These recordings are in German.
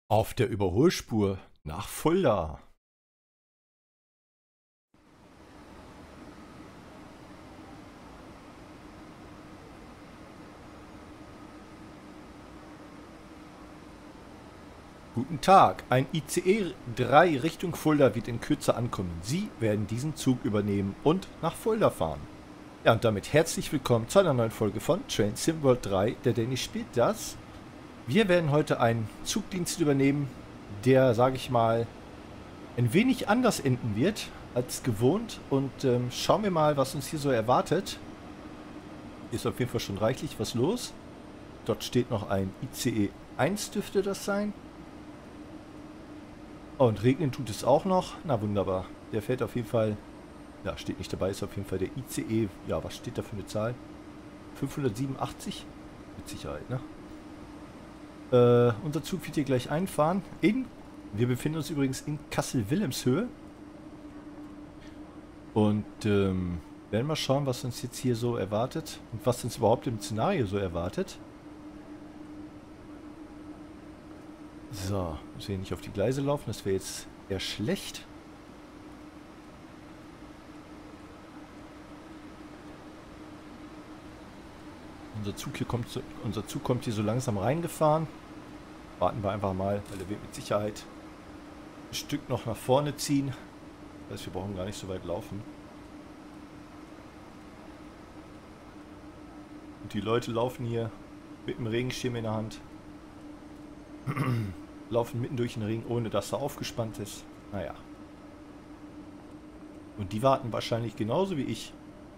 Auf der Überholspur nach Fulda. Guten Tag, ein ICE 3 Richtung Fulda wird in Kürze ankommen. Sie werden diesen Zug übernehmen und nach Fulda fahren. Ja, und damit herzlich willkommen zu einer neuen Folge von Train Sim World 3. Der Danny spielt das. Wir werden heute einen Zugdienst übernehmen, der, sage ich mal, ein wenig anders enden wird als gewohnt. Und schauen wir mal, was uns hier so erwartet. Ist auf jeden Fall schon reichlich was los. Dort steht noch ein ICE 1, dürfte das sein. Oh, und regnen tut es auch noch. Na wunderbar. Der fährt auf jeden Fall. Ja, steht nicht dabei, ist auf jeden Fall der ICE. Ja, was steht da für eine Zahl? 587? Mit Sicherheit, ne? Unser Zug wird hier gleich einfahren. Wir befinden uns übrigens in Kassel-Wilhelmshöhe. Und werden mal schauen, was uns jetzt hier so erwartet. Und was uns überhaupt im Szenario so erwartet. So, müssen wir hier nicht auf die Gleise laufen. Das wäre jetzt eher schlecht. Unser Zug kommt hier so langsam reingefahren. Warten wir einfach mal, weil er wird mit Sicherheit ein Stück noch nach vorne ziehen. Das heißt, wir brauchen gar nicht so weit laufen. Und die Leute laufen hier mit dem Regenschirm in der Hand. Laufen mitten durch den Ring, ohne dass er aufgespannt ist. Naja. Und die warten wahrscheinlich genauso wie ich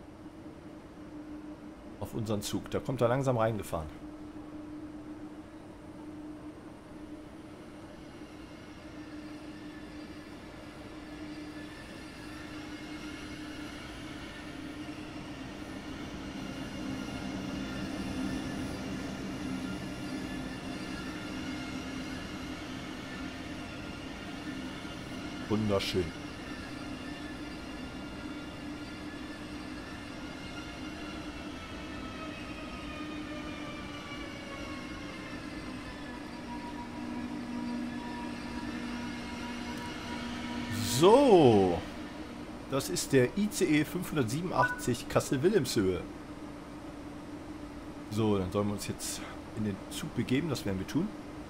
auf unseren Zug. Da kommt er langsam reingefahren. Wunderschön. So. Das ist der ICE 587 Kassel-Wilhelmshöhe. So, dann sollen wir uns jetzt in den Zug begeben. Das werden wir tun.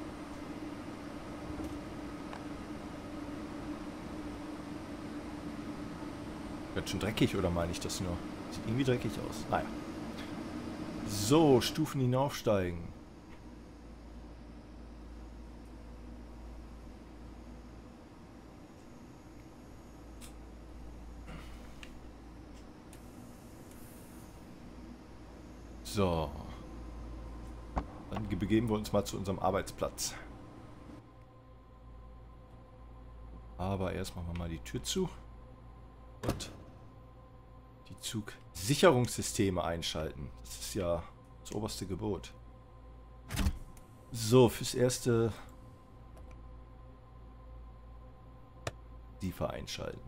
Ganz schön dreckig, oder meine ich das nur? Sieht irgendwie dreckig aus. Naja. So, Stufen hinaufsteigen. So. Dann begeben wir uns mal zu unserem Arbeitsplatz. Aber erst machen wir mal die Tür zu. Und die Zugsicherungssysteme einschalten. Das ist ja das oberste Gebot. So, fürs Erste SIFA einschalten.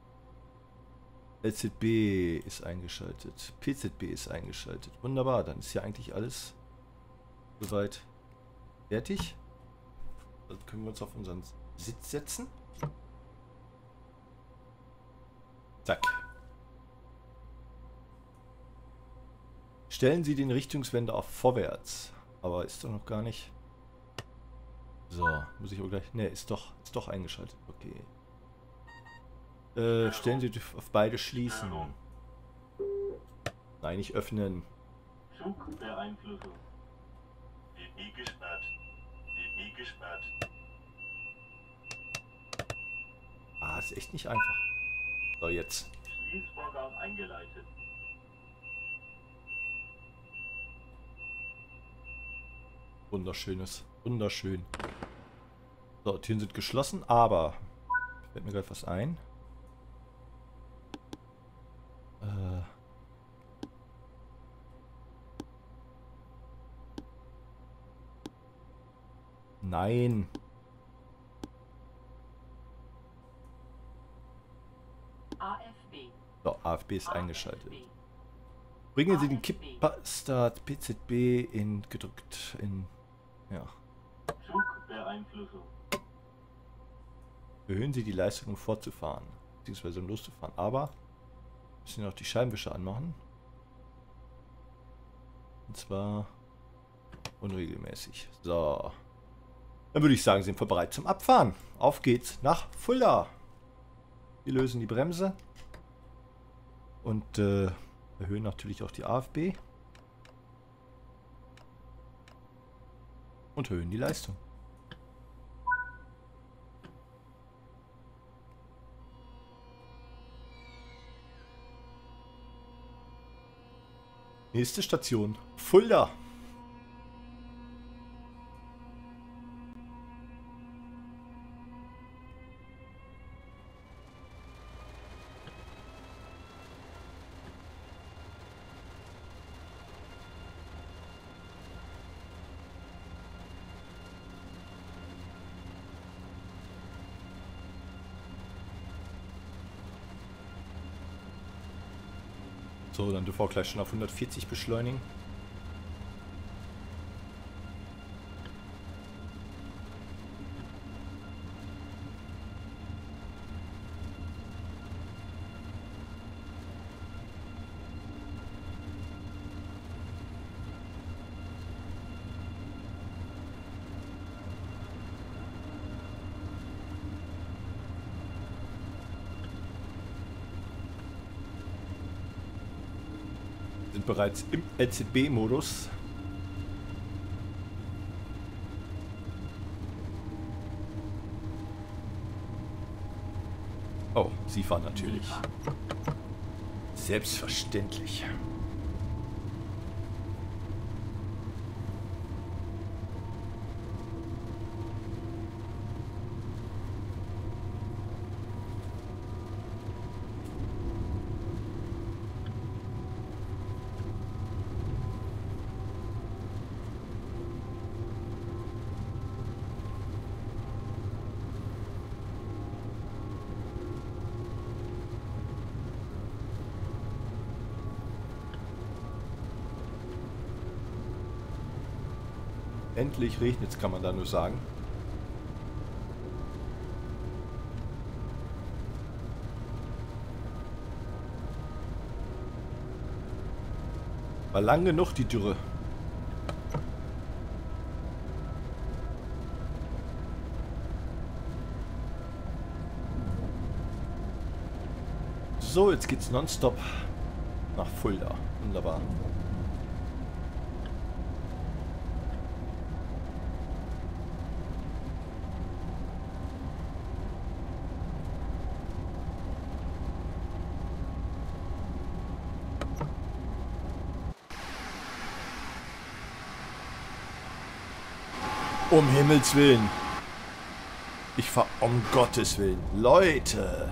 LZB ist eingeschaltet. PZB ist eingeschaltet. Wunderbar, dann ist ja eigentlich alles soweit fertig. Dann können wir uns auf unseren Sitz setzen. Zack. Stellen Sie den Richtungswender auf vorwärts. Aber ist doch noch gar nicht. So, muss ich auch gleich. Ne, ist doch eingeschaltet. Okay. Stellen Sie auf beide schließen. Nein, nicht öffnen. Zugbeeinflussung. DB gesperrt. DB gesperrt. Ah, ist echt nicht einfach. So, jetzt. Schließvorgang eingeleitet. Wunderschönes. Wunderschön. So, Türen sind geschlossen, aber fällt mir gerade was ein. Nein. AFB. So, AFB ist eingeschaltet. Bringen Sie den Kippstart PZB in gedrückt in. Ja. Zugbeeinflussung. Erhöhen Sie die Leistung, um fortzufahren, beziehungsweise um loszufahren. Aber müssen wir noch die Scheibenwischer anmachen. Und zwar unregelmäßig. So. Dann würde ich sagen, sind wir bereit zum Abfahren. Auf geht's nach Fulda. Wir lösen die Bremse. Und erhöhen natürlich auch die AFB. Und erhöhen die Leistung. Nächste Station, Fulda. So, dann dürfen wir auch gleich schon auf 140 beschleunigen. Sind bereits im LZB-Modus. Oh, Sie fahren natürlich. Selbstverständlich. Endlich regnet es, kann man da nur sagen. War lang genug die Dürre. So, jetzt geht's nonstop nach Fulda. Wunderbar. Um Himmels Willen. Ich fahr um Gottes Willen. Leute.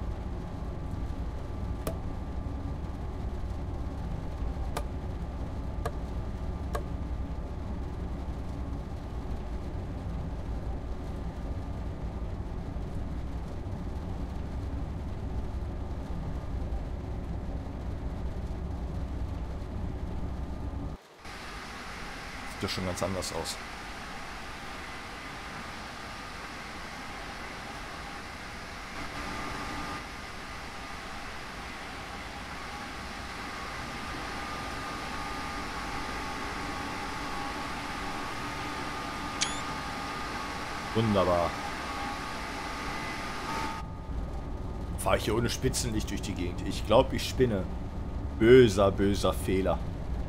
Sieht doch schon ganz anders aus. Wunderbar. Fahre ich hier ohne Spitzenlicht durch die Gegend. Ich glaube, ich spinne. Böser, böser Fehler.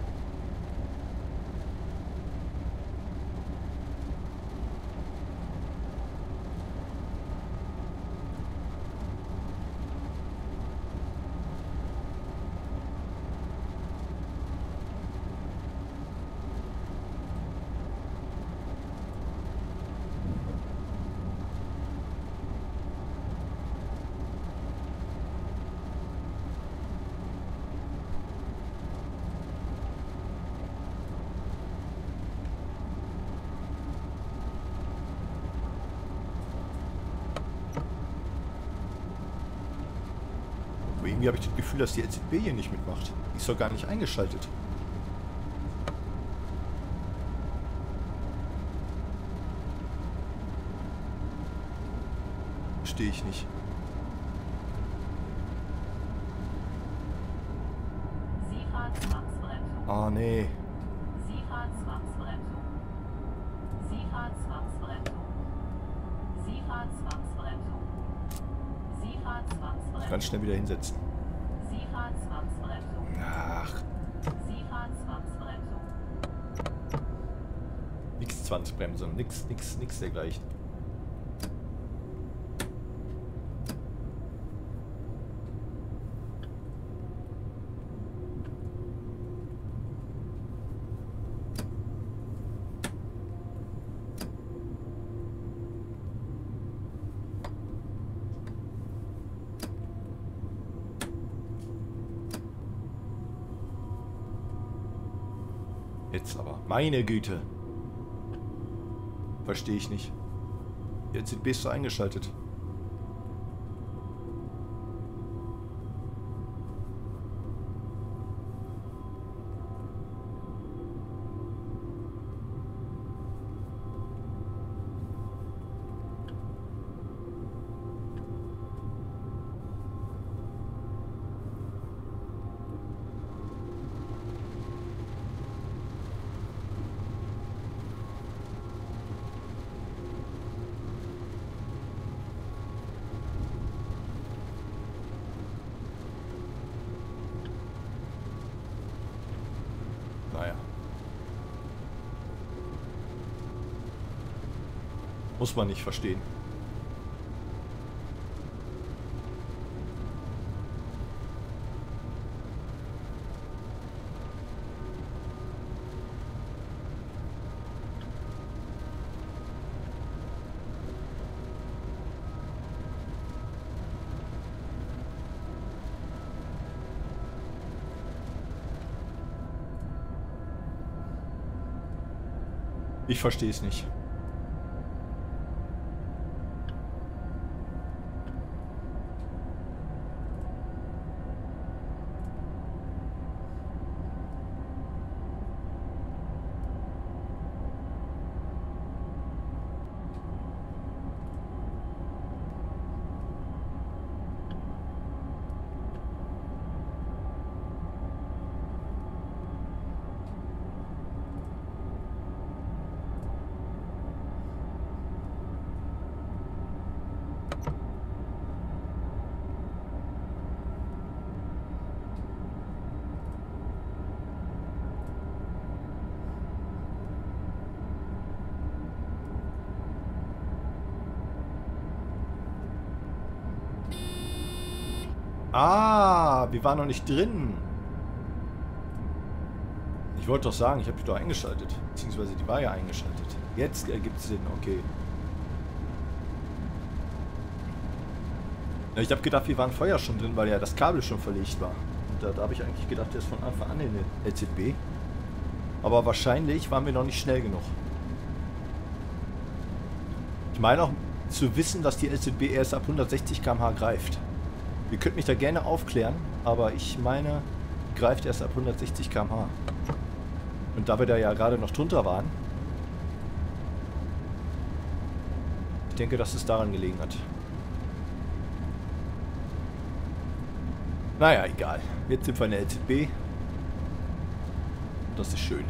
Aber irgendwie habe ich das Gefühl, dass die LZB hier nicht mitmacht. Die ist doch gar nicht eingeschaltet. Verstehe ich nicht. Sie fahren Zwangsbremsung. Ah, nee. Sie fahren Zwangsbremsung. Sie fahren Zwangsbremsung. Sie fahren Zwangsbremsung. Sie fahren Zwangsbremsung. Ganz schnell wieder hinsetzen. Sie fahren Zwangsbremsung. Ach, Sie fahren Zwangsbremsung. nix Zwangsbremsung, nix dergleichen. Jetzt aber. Meine Güte. Verstehe ich nicht. Die LZB ist so eingeschaltet. Naja. Muss man nicht verstehen. Ich verstehe es nicht. Ah, wir waren noch nicht drin. Ich wollte doch sagen, ich habe die doch eingeschaltet. Beziehungsweise die war ja eingeschaltet. Jetzt ergibt es Sinn, okay. Ja, ich habe gedacht, wir waren vorher schon drin, weil ja das Kabel schon verlegt war. Und da habe ich eigentlich gedacht, der ist von Anfang an in der LZB. Aber wahrscheinlich waren wir noch nicht schnell genug. Ich meine auch zu wissen, dass die LZB erst ab 160 km/h greift. Ihr könnt mich da gerne aufklären, aber ich meine, greift erst ab 160 km/h. Und da wir da ja gerade noch drunter waren, ich denke, dass es daran gelegen hat. Naja, egal. Jetzt sind wir in der LZB. Das ist schön.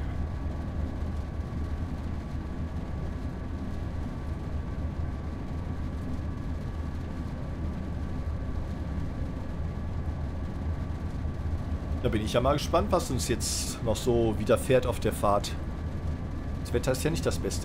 Da bin ich ja mal gespannt, was uns jetzt noch so widerfährt auf der Fahrt. Das Wetter ist ja nicht das Beste.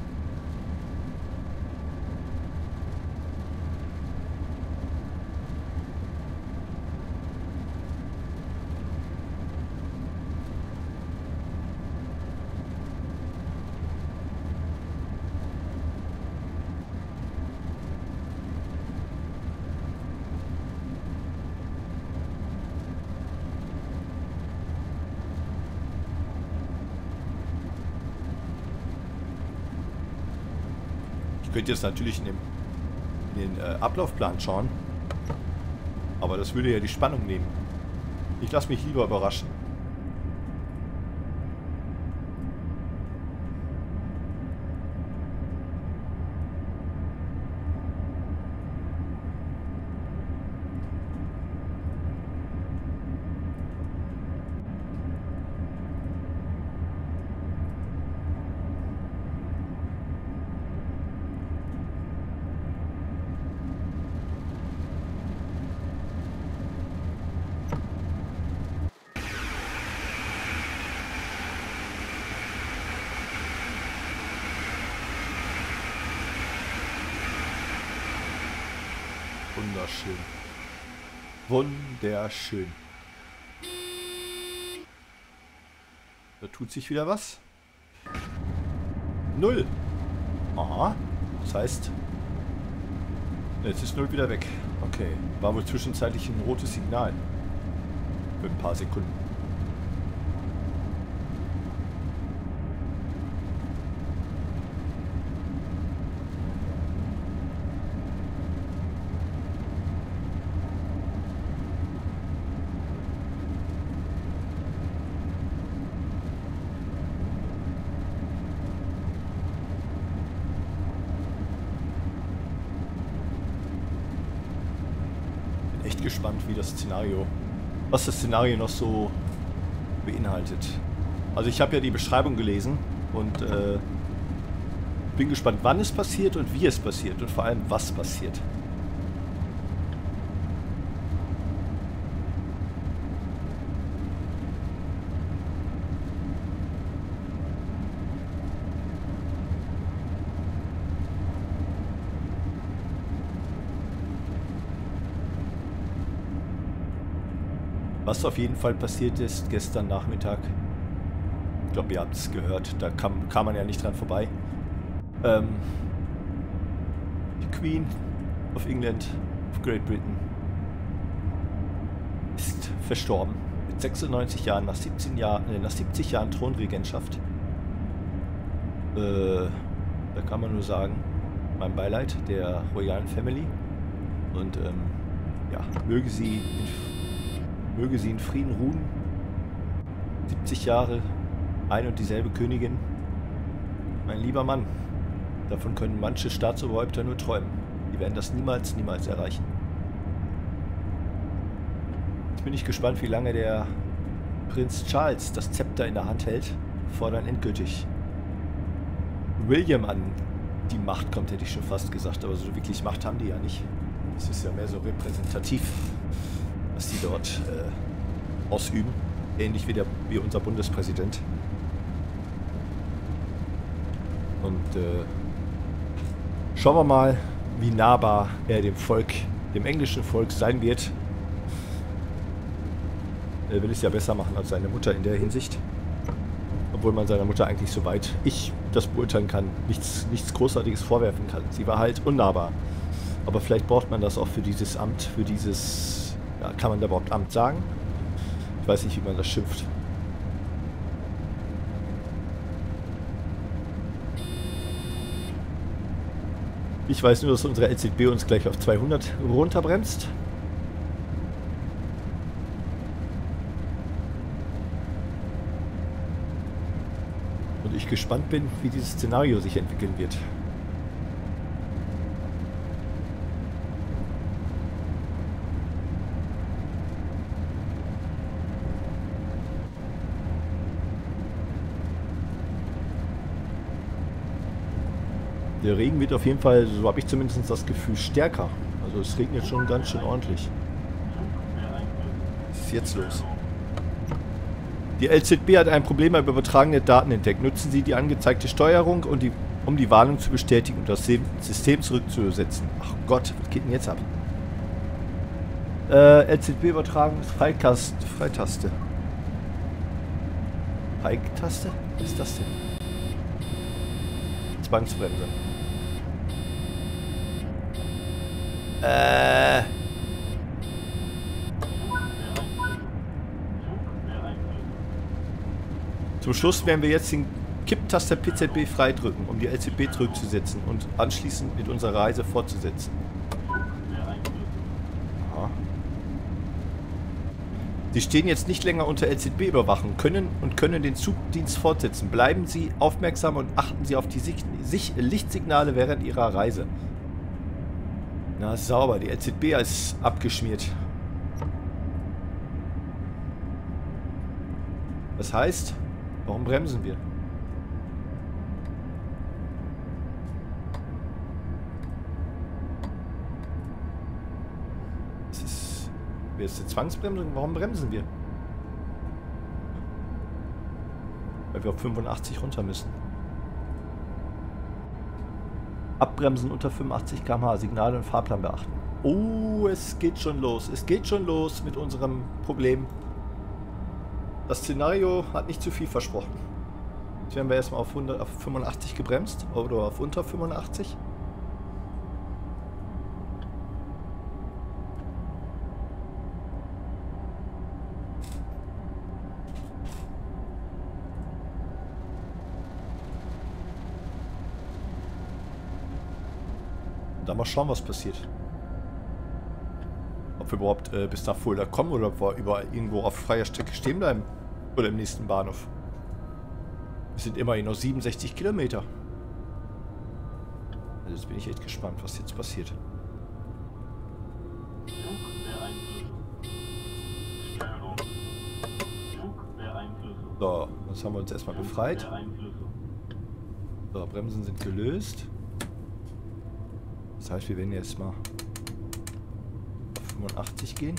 Ich könnte jetzt natürlich in den Ablaufplan schauen, aber das würde ja die Spannung nehmen. Ich lasse mich lieber überraschen. Wunderschön. Wunderschön. Da tut sich wieder was. 0. Aha. Das heißt, jetzt ist 0 wieder weg. Okay. War wohl zwischenzeitlich ein rotes Signal. Für ein paar Sekunden. Echt gespannt, was das Szenario noch so beinhaltet. Also ich habe ja die Beschreibung gelesen und bin gespannt, wann es passiert und wie es passiert und vor allem, was passiert. Was auf jeden Fall passiert ist gestern Nachmittag, ich glaube, ihr habt es gehört, da kam man ja nicht dran vorbei. Die Queen of England, of Great Britain, ist verstorben. Mit 96 Jahren, nach 70 Jahren Thronregentschaft. Da kann man nur sagen, mein Beileid der royalen Family. Und ja, möge sie in Frieden ruhen. 70 Jahre, ein und dieselbe Königin. Mein lieber Mann, davon können manche Staatsoberhäupter nur träumen. Die werden das niemals, niemals erreichen. Jetzt bin ich gespannt, wie lange der Prinz Charles das Zepter in der Hand hält, bevor dann endgültig William an die Macht kommt, hätte ich schon fast gesagt. Aber so wirklich Macht haben die ja nicht. Es ist ja mehr so repräsentativ, was die dort ausüben. Ähnlich wie unser Bundespräsident. Und schauen wir mal, wie nahbar er dem Volk, dem englischen Volk sein wird. Er will es ja besser machen als seine Mutter in der Hinsicht. Obwohl man seiner Mutter eigentlich, soweit ich das beurteilen kann, nichts Großartiges vorwerfen kann. Sie war halt unnahbar. Aber vielleicht braucht man das auch für dieses Amt, für dieses... Ja, kann man da überhaupt Amt sagen? Ich weiß nicht, wie man das schimpft. Ich weiß nur, dass unsere LZB uns gleich auf 200 runterbremst. Und ich gespannt bin, wie dieses Szenario sich entwickeln wird. Der Regen wird auf jeden Fall, so habe ich zumindest das Gefühl, stärker. Also es regnet schon ganz schön ordentlich. Was ist jetzt los? Die LZB hat ein Problem beim Übertragen der Daten entdeckt. Nutzen Sie die angezeigte Steuerung, um die Warnung zu bestätigen und das System zurückzusetzen. Ach Gott, was geht denn jetzt ab? LZB-Übertragung ist Freitaste. Freitaste? Was ist das denn? Zwangsbremse. Zum Schluss werden wir jetzt den Kipptaster PZB freidrücken, um die LZB zurückzusetzen und anschließend mit unserer Reise fortzusetzen. Aha. Sie stehen jetzt nicht länger unter LZB-Überwachung, können den Zugdienst fortsetzen. Bleiben Sie aufmerksam und achten Sie auf die Lichtsignale während Ihrer Reise. Na, sauber. Die LZB ist abgeschmiert. Das heißt, warum bremsen wir? Wer ist die Zwangsbremsung? Warum bremsen wir? Weil wir auf 85 runter müssen. Abbremsen unter 85 km/h, Signale und Fahrplan beachten. Oh, es geht schon los. Es geht schon los mit unserem Problem. Das Szenario hat nicht zu viel versprochen. Jetzt werden wir erstmal auf 85 gebremst oder auf unter 85. Dann mal schauen, was passiert. Ob wir überhaupt bis nach Fulda kommen oder ob wir überall irgendwo auf freier Strecke stehen bleiben. Oder im nächsten Bahnhof. Es sind immerhin noch 67 Kilometer. Also jetzt bin ich echt gespannt, was jetzt passiert. So, jetzt haben wir uns erstmal befreit. So, Bremsen sind gelöst. Das heißt, wir werden jetzt mal auf 85 gehen.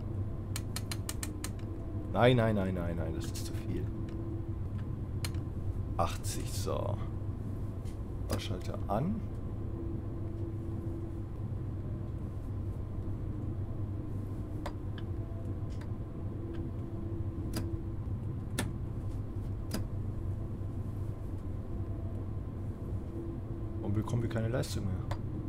Nein, nein, nein, nein, nein, das ist zu viel. 80, so. Fahrschalter an. Und bekommen wir keine Leistung mehr.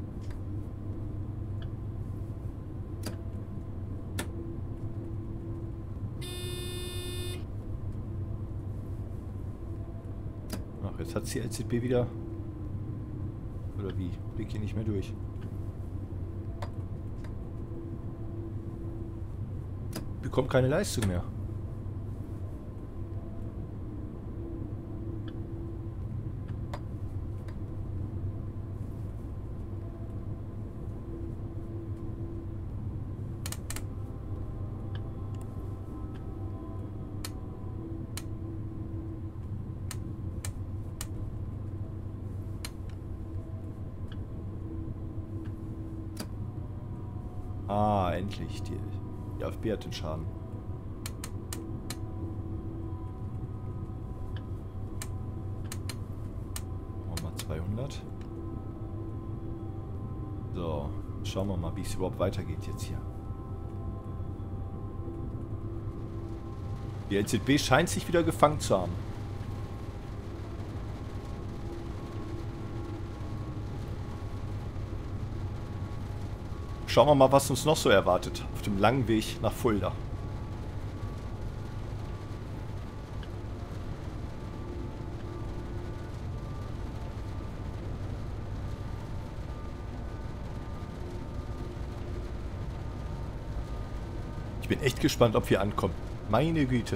Jetzt hat die LZB wieder... Oder wie? Blick hier nicht mehr durch. Bekommt keine Leistung mehr. Ah, endlich. Die AfB hat den Schaden. Machen wir mal 200. So, schauen wir mal, wie es überhaupt weitergeht jetzt hier. Die LZB scheint sich wieder gefangen zu haben. Schauen wir mal, was uns noch so erwartet auf dem langen Weg nach Fulda. Ich bin echt gespannt, ob wir ankommen. Meine Güte.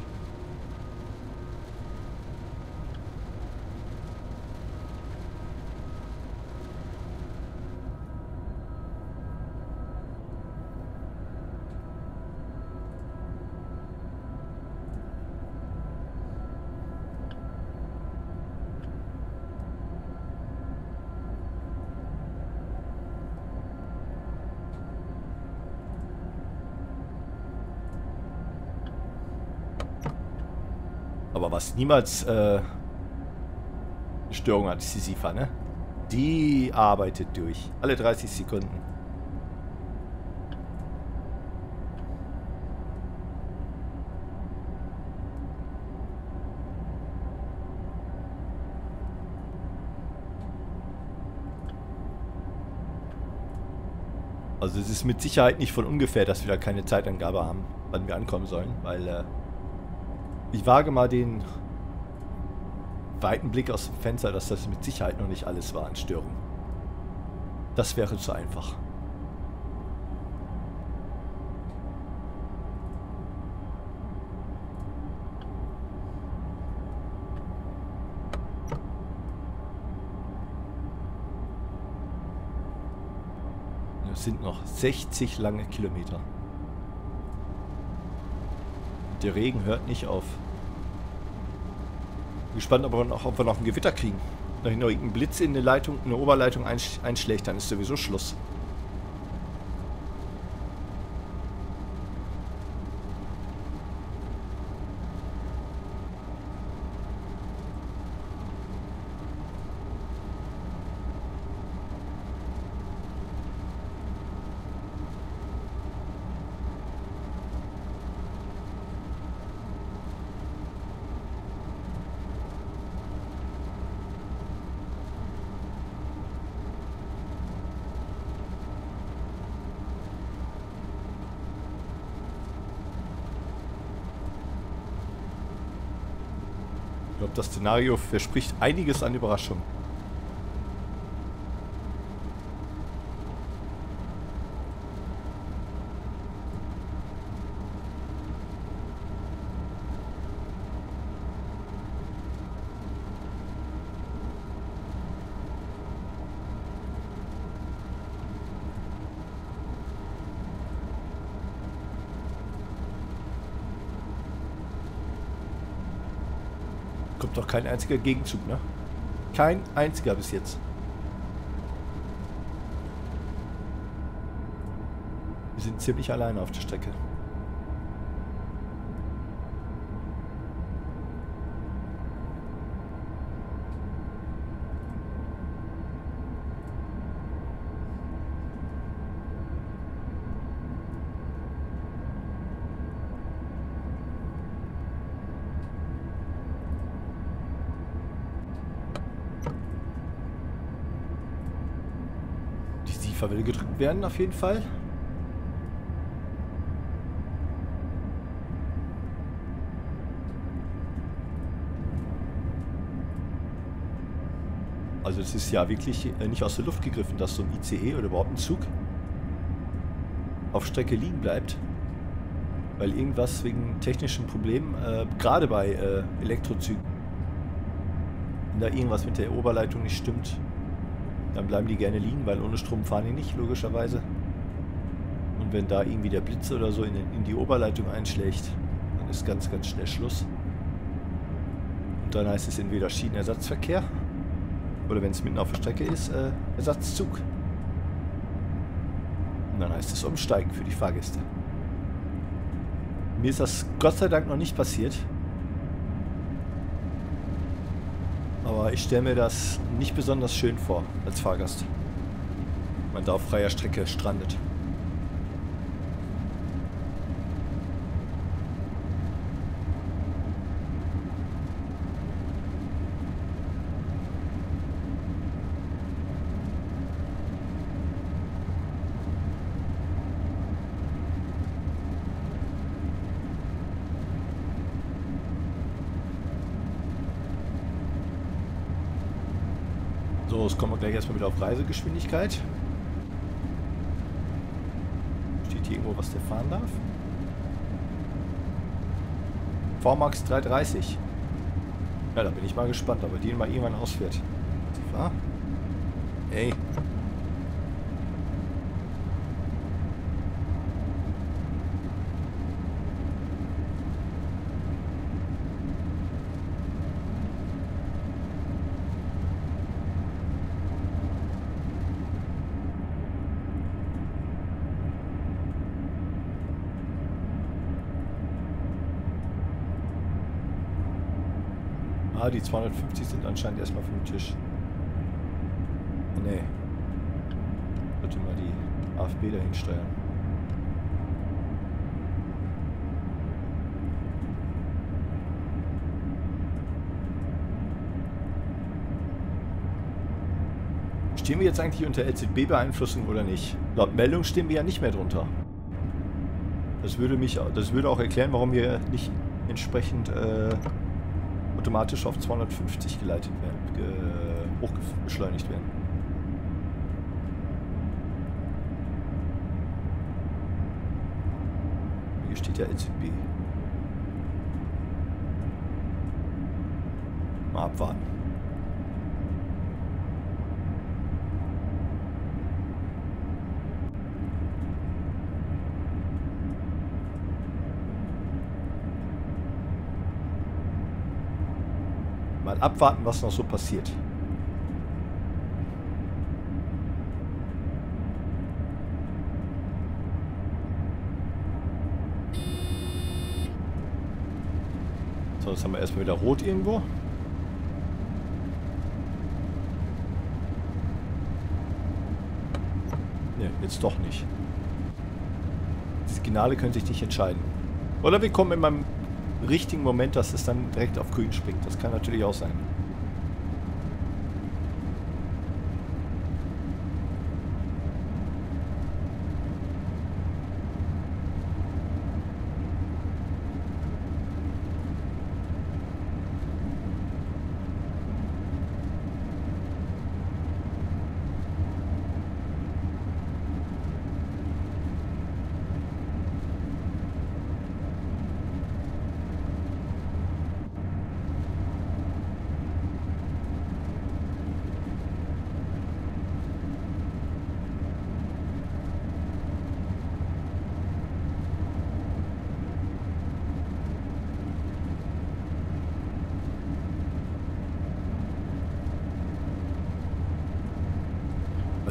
Aber was niemals eine Störung hat, ist die SIFA, ne? Die arbeitet durch. Alle 30 Sekunden. Also es ist mit Sicherheit nicht von ungefähr, dass wir da keine Zeitangabe haben, wann wir ankommen sollen, weil ich wage mal den weiten Blick aus dem Fenster, dass das mit Sicherheit noch nicht alles war an Störungen. Das wäre zu einfach. Es sind noch 60 lange Kilometer. Der Regen hört nicht auf. Gespannt, ob wir noch ein Gewitter kriegen. Wenn noch irgendein Blitz in eine Leitung, eine Oberleitung einschlägt, dann ist sowieso Schluss. das Szenario verspricht einiges an Überraschung. Kommt doch kein einziger Gegenzug, ne? Kein einziger bis jetzt. Wir sind ziemlich alleine auf der Strecke. Die will gedrückt werden, auf jeden Fall. Also es ist ja wirklich nicht aus der Luft gegriffen, dass so ein ICE oder überhaupt ein Zug auf Strecke liegen bleibt. Weil irgendwas wegen technischen Problemen, gerade bei Elektrozügen, wenn da irgendwas mit der Oberleitung nicht stimmt, dann bleiben die gerne liegen, weil ohne Strom fahren die nicht, logischerweise. Und wenn da irgendwie der Blitz oder so in die Oberleitung einschlägt, dann ist ganz, ganz schnell Schluss. Und dann heißt es entweder Schienenersatzverkehr oder wenn es mitten auf der Strecke ist, Ersatzzug. Und dann heißt es umsteigen für die Fahrgäste. Mir ist das Gott sei Dank noch nicht passiert. Aber ich stelle mir das nicht besonders schön vor als Fahrgast. Man da auf freier Strecke strandet. So, jetzt kommen wir gleich erstmal wieder auf Reisegeschwindigkeit. Steht hier irgendwo, was der fahren darf? VMAX 330. Ja, da bin ich mal gespannt, ob er den mal irgendwann ausfährt. Fahr. Ey. Ah, die 250 sind anscheinend erstmal vom Tisch. Nee. Bitte mal die AfB dahin steuern. Stehen wir jetzt eigentlich unter LZB-Beeinflussung oder nicht? Laut Meldung stehen wir ja nicht mehr drunter. Das würde auch erklären, warum wir nicht entsprechend automatisch auf 250 geleitet werden, hochbeschleunigt werden. Hier steht ja LZB. Mal abwarten. Mal abwarten, was noch so passiert. So, jetzt haben wir erstmal wieder rot irgendwo. Ne, jetzt doch nicht. Die Signale können sich nicht entscheiden. Oder wir kommen in meinem richtigen Moment, dass es dann direkt auf grün springt. Das kann natürlich auch sein.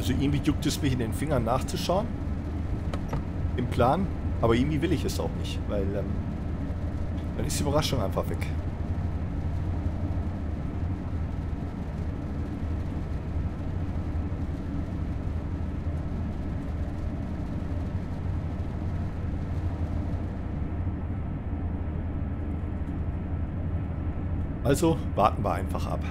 Also irgendwie juckt es mich in den Fingern nachzuschauen. Im Plan. Aber irgendwie will ich es auch nicht, weil dann ist die Überraschung einfach weg. Also warten wir einfach ab.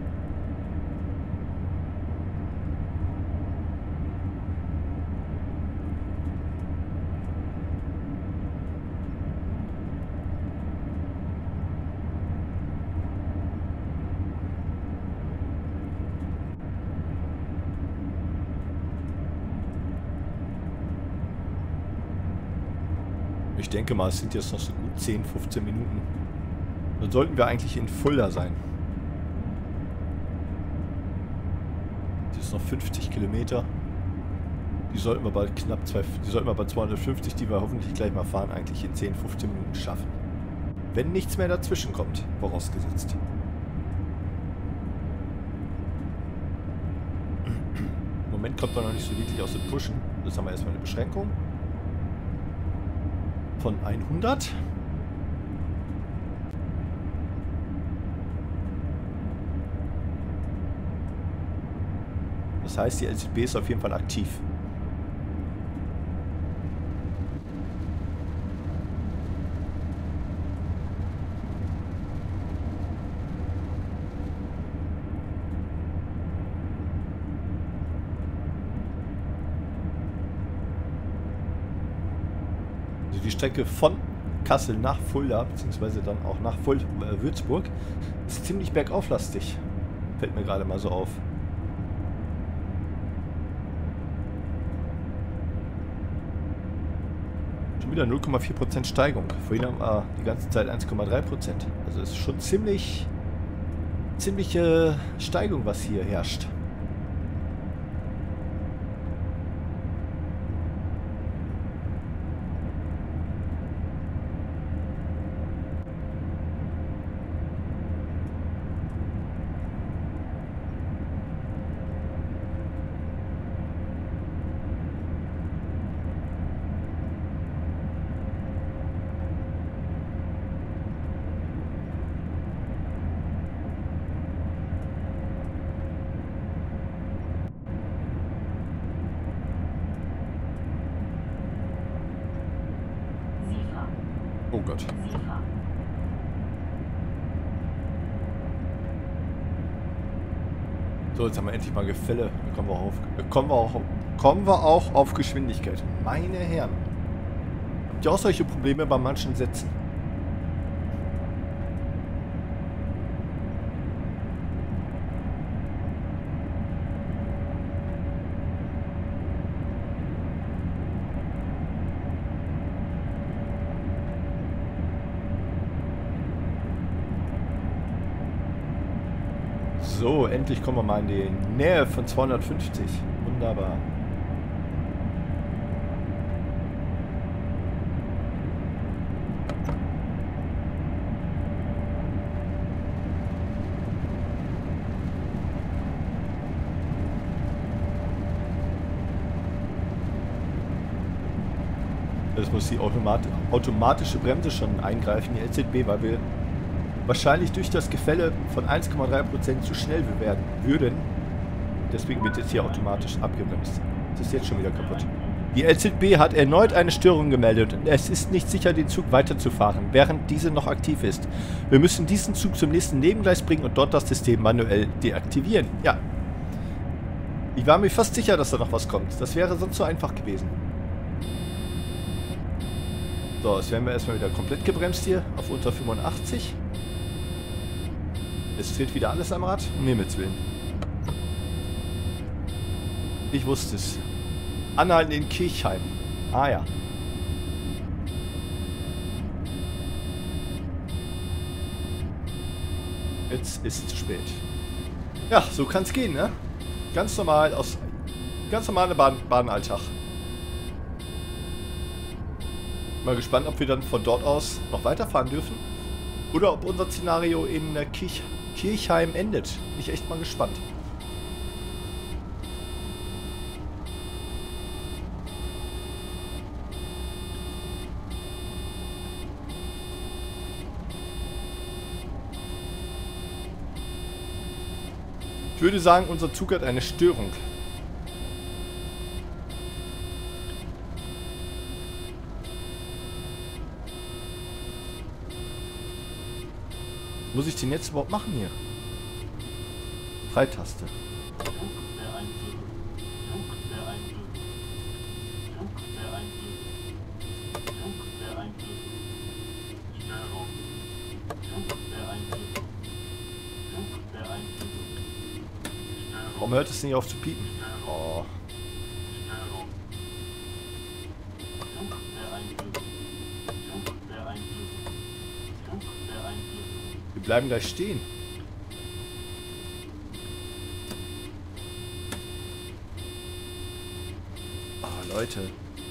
Ich denke mal, es sind jetzt noch so gut 10, 15 Minuten. Dann sollten wir eigentlich in Fulda sein. Das ist noch 50 Kilometer. Die sollten wir bei knapp 250, die wir hoffentlich gleich mal fahren, eigentlich in 10, 15 Minuten schaffen. Wenn nichts mehr dazwischen kommt, vorausgesetzt. Im Moment kommt man noch nicht so wirklich aus dem Pushen. Das haben wir erstmal eine Beschränkung von 100. Das heißt, die LZB ist auf jeden Fall aktiv. Also die Strecke von Kassel nach Fulda, beziehungsweise dann auch nach Würzburg, ist ziemlich bergauflastig. Fällt mir gerade mal so auf. Wieder 0,4% Steigung. Vorhin haben wir die ganze Zeit 1,3%. Also es ist schon ziemliche Steigung, was hier herrscht. Oh Gott. So, jetzt haben wir endlich mal Gefälle. Da kommen wir auch auf Geschwindigkeit. Meine Herren. Habt ihr auch solche Probleme bei manchen Sätzen? So, endlich kommen wir mal in die Nähe von 250. Wunderbar. Das muss die automatische Bremse schon eingreifen, die LZB, weil wir wahrscheinlich durch das Gefälle von 1,3% zu schnell werden würden. Deswegen wird jetzt hier automatisch abgebremst. Das ist jetzt schon wieder kaputt. Die LZB hat erneut eine Störung gemeldet und es ist nicht sicher, den Zug weiterzufahren, während diese noch aktiv ist. Wir müssen diesen Zug zum nächsten Nebengleis bringen und dort das System manuell deaktivieren. Ja. Ich war mir fast sicher, dass da noch was kommt. Das wäre sonst so einfach gewesen. So, jetzt werden wir erstmal wieder komplett gebremst hier auf unter 85. Es dreht wieder alles am Rad, um Himmels Willen. Ich wusste es. Anhalten in Kirchheim. Ah ja. Jetzt ist es zu spät. Ja, so kann es gehen, ne? Ganz normal ganz normaler Bahnalltag. Mal gespannt, ob wir dann von dort aus noch weiterfahren dürfen. Oder ob unser Szenario in Kirchheim endet. Bin ich echt mal gespannt. Ich würde sagen, unser Zug hat eine Störung. Was muss ich denn jetzt überhaupt machen hier? Freitaste. Warum hört es nicht auf zu piepen? Oh. Wir bleiben gleich stehen. Ah, Leute.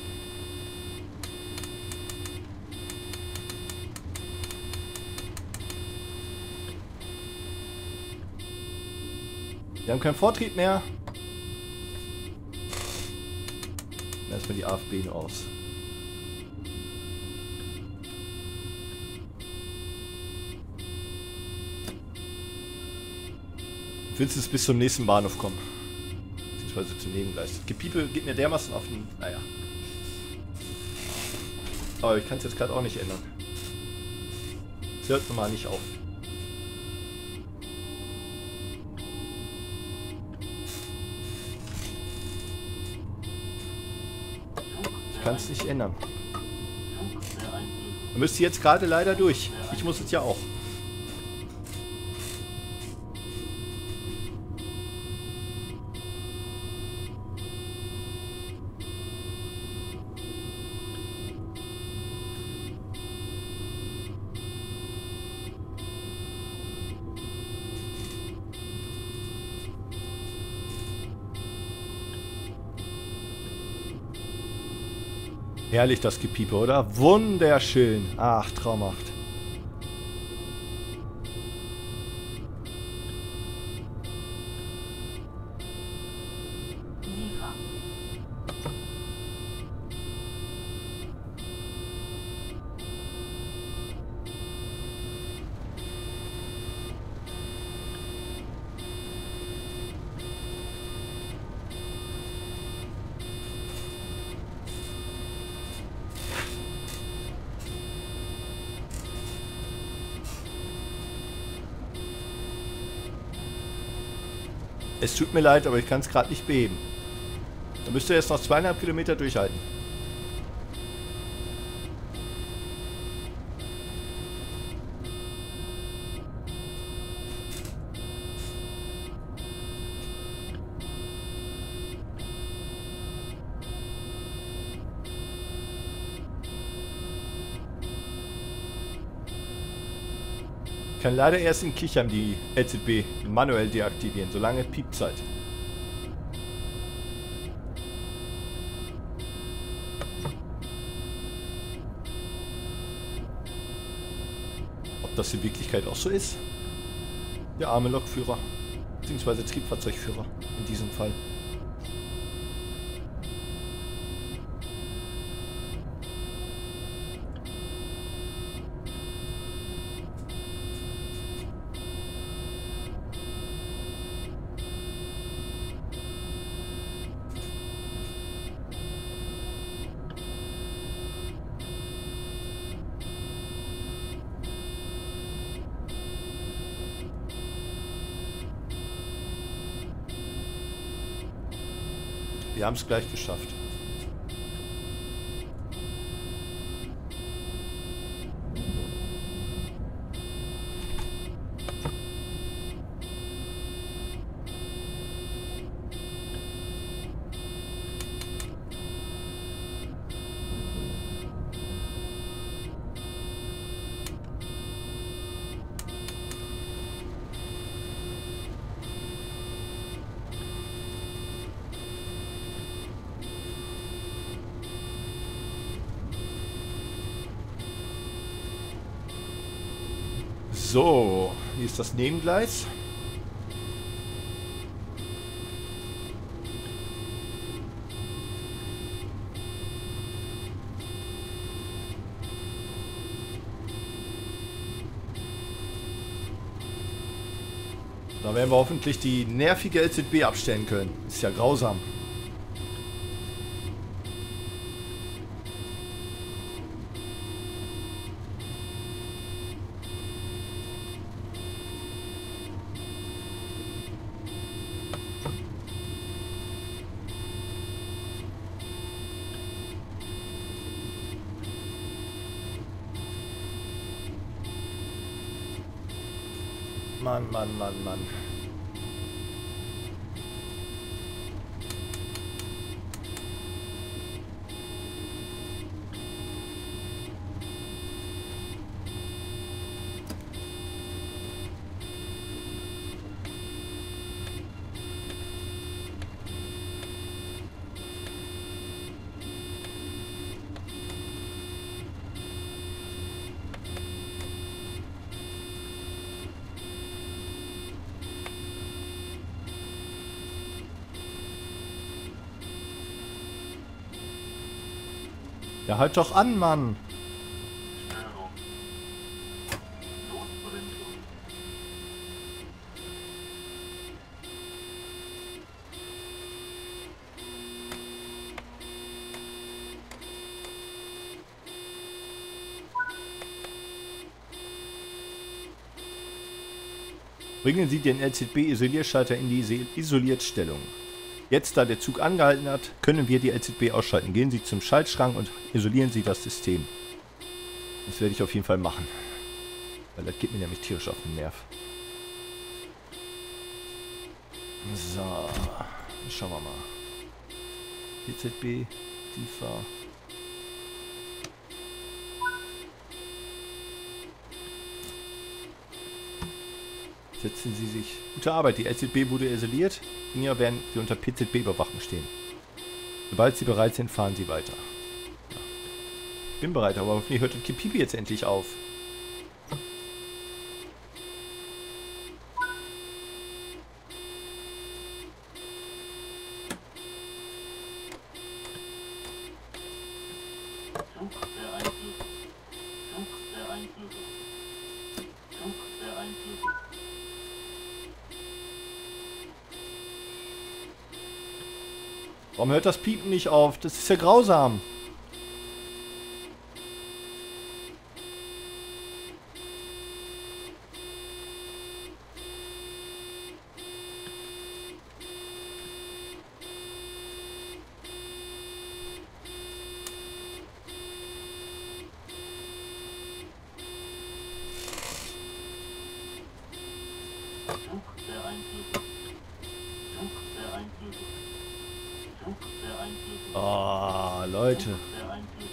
Wir haben keinen Vortrieb mehr. Erstmal die AFB nur aus. Willst du es bis zum nächsten Bahnhof kommen? Beziehungsweise zum Nebengleis. Gepiepe geht mir dermaßen auf den... Naja. Aber ich kann es jetzt gerade auch nicht ändern. Es hört normal nicht auf. Ich kann es nicht ändern. Man müsste jetzt gerade leider durch. Ich muss es ja auch. Herrlich das Gepiepe, oder? Wunderschön. Ach, traumhaft. SIFA. Es tut mir leid, aber ich kann es gerade nicht beheben. Da müsst ihr jetzt noch 2,5 Kilometer durchhalten. Ich kann leider erst in Kichheim die LZB manuell deaktivieren, solange Piepzeit. Ob das in Wirklichkeit auch so ist? Der arme Lokführer, beziehungsweise Triebfahrzeugführer in diesem Fall. Wir haben es gleich geschafft. So, hier ist das Nebengleis. Da werden wir hoffentlich die nervige LZB abstellen können. Ist ja grausam. Mann, Mann, Mann, Mann. Ja, halt doch an, Mann. Störung. Notbremsung. Bringen Sie den LZB-Isolierschalter in die Isoliertstellung. Jetzt, da der Zug angehalten hat, können wir die LZB ausschalten. Gehen Sie zum Schaltschrank und isolieren Sie das System. Das werde ich auf jeden Fall machen. Weil das geht mir nämlich tierisch auf den Nerv. So. Schauen wir mal. LZB, tiefer. Setzen Sie sich. Gute Arbeit, die LZB wurde isoliert. Hier werden Sie unter PZB-Überwachung stehen. Sobald Sie bereit sind, fahren Sie weiter. Ja. Ich bin bereit, aber hoffentlich hört das Gepipi jetzt endlich auf. Zug der Einflüsse. Zug der Einflüsse. Zug der Einflüsse. Warum hört das Piepen nicht auf? Das ist ja grausam. Zug der Einflüsse. Zug der Einflüsse. Zug der Einflüsse. Oh, Leute. Zug der Einflüsse.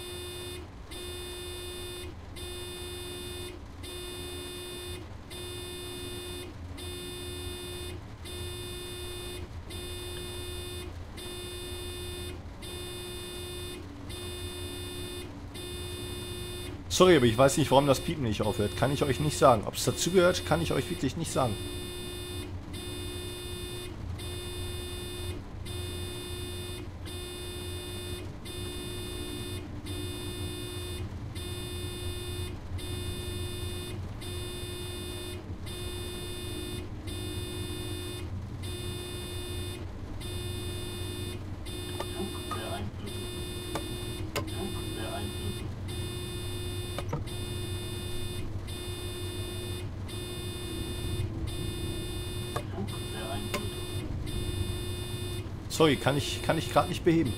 Sorry, aber ich weiß nicht, warum das Piepen nicht aufhört. Kann ich euch nicht sagen. Ob es dazugehört, kann ich euch wirklich nicht sagen. Zug der Einflüsse. Zug der Einflüsse. Zug der Einflüsse. Sorry, kann ich gerade nicht beheben.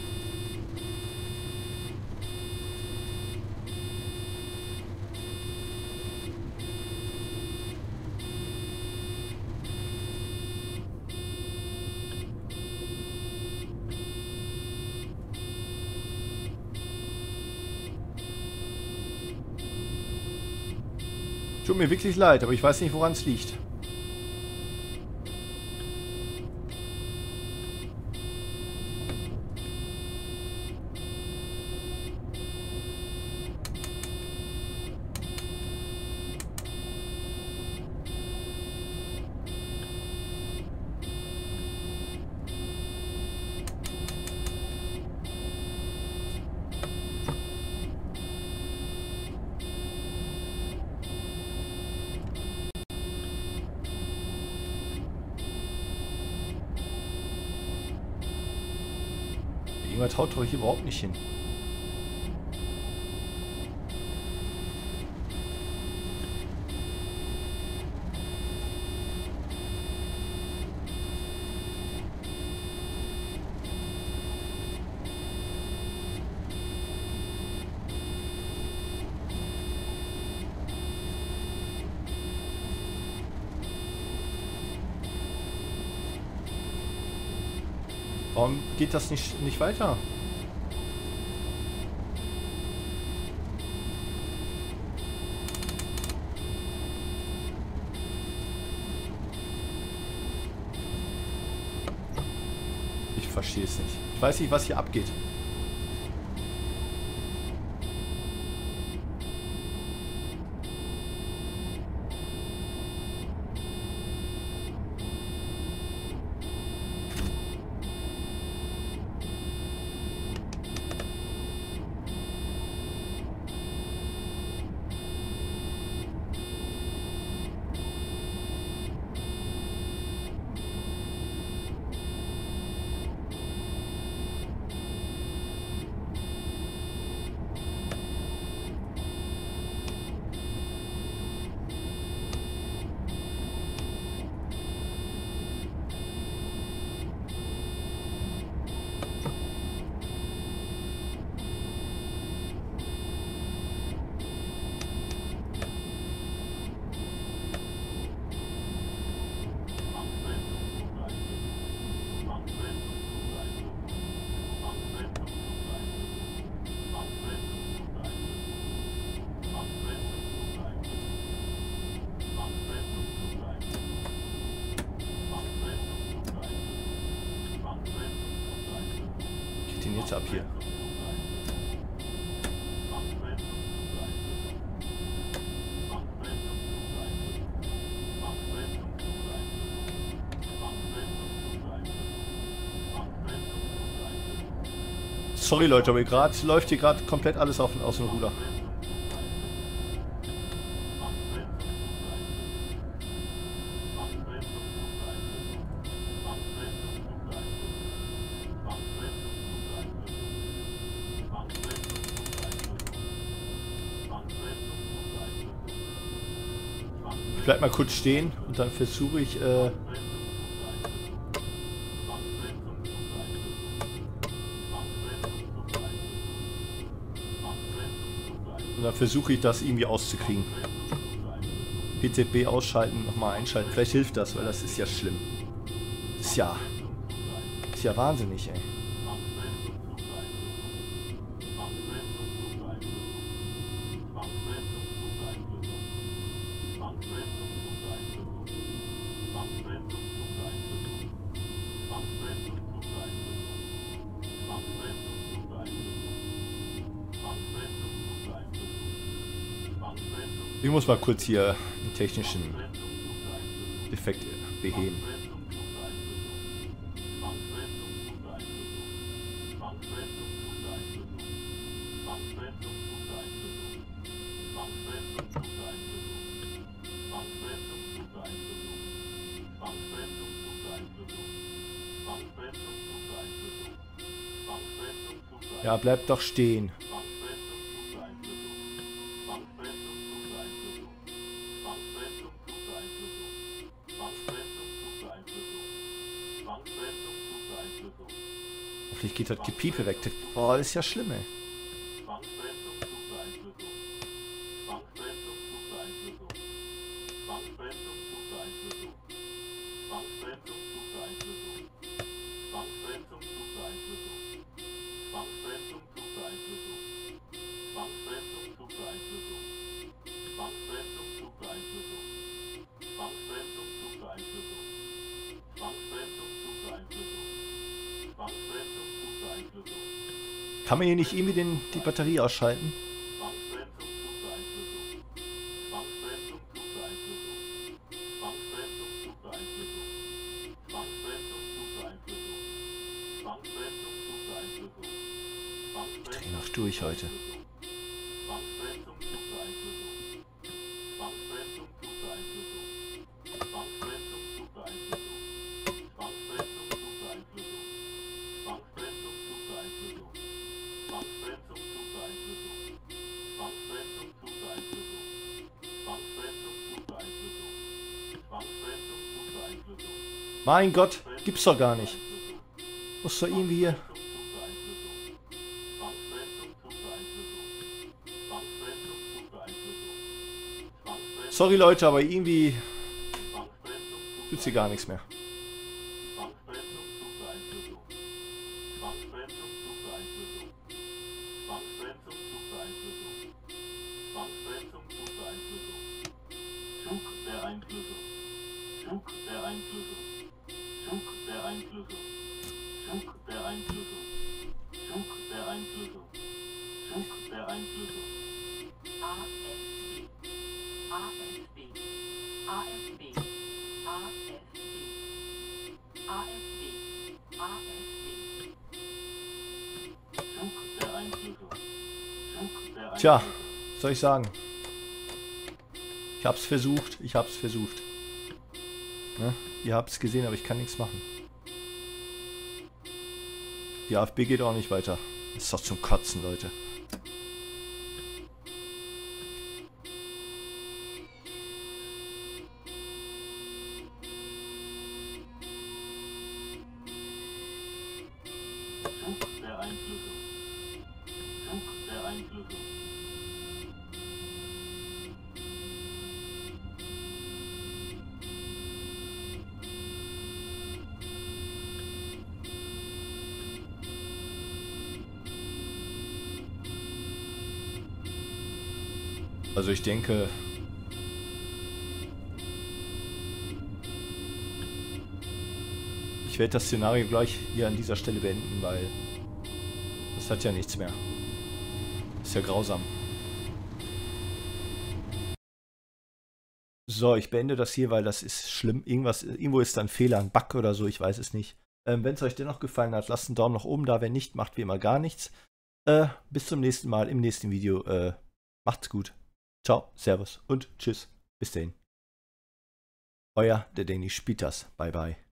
Tut mir wirklich leid, aber ich weiß nicht, woran es liegt. Irgendwas haut doch hier überhaupt nicht hin. Warum geht das nicht weiter? Ich verstehe es nicht. Ich weiß nicht, was hier abgeht. Geht denn jetzt ab hier? Sorry Leute, aber läuft hier gerade komplett alles aus dem Ruder. Ich bleib mal kurz stehen und dann versuche ich das irgendwie auszukriegen. PZB ausschalten, nochmal einschalten. Vielleicht hilft das, weil das ist ja schlimm. Ist ja wahnsinnig, ey. Ich muss mal kurz hier einen technischen Defekt beheben. Ja, bleib doch stehen. Hoffentlich geht das Gepiepe weg. Boah, das ist ja schlimm, ey. Kann man hier nicht irgendwie die Batterie ausschalten? Ich drehe noch durch heute. Mein Gott, gibt's doch gar nicht. Muss doch irgendwie hier... Sorry Leute, aber irgendwie... tut sie gar nichts mehr. Tja, was soll ich sagen? Ich hab's versucht, Ne? Ihr habt's gesehen, aber ich kann nichts machen. Die AfB geht auch nicht weiter. Ist doch zum Kotzen, Leute. Also ich denke, ich werde das Szenario gleich hier an dieser Stelle beenden, weil das hat ja nichts mehr. Ist ja grausam. So, ich beende das hier, weil das ist schlimm. Irgendwo ist da ein Fehler, ein Bug oder so, ich weiß es nicht. Wenn es euch dennoch gefallen hat, lasst einen Daumen nach oben da. Wenn nicht, macht wie immer gar nichts. Bis zum nächsten Mal im nächsten Video. Macht's gut. Ciao, Servus und Tschüss. Bis dahin. Euer der Danny Spitas. Bye bye.